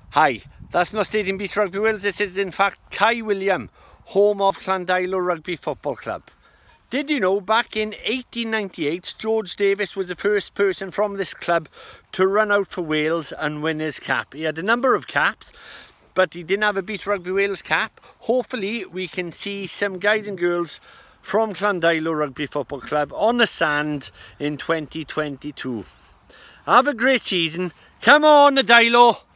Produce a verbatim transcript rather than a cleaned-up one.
Hi, that's not Stadium Beach Rugby Wales, this is in fact Kai William, home of Llandeilo Rugby Football Club. Did you know back in eighteen ninety-eight, George Davies was the first person from this club to run out for Wales and win his cap. He had a number of caps, but he didn't have a Beach Rugby Wales cap. Hopefully we can see some guys and girls from Llandeilo Rugby Football Club on the sand in twenty twenty-two. Have a great season. Come on, Deilo!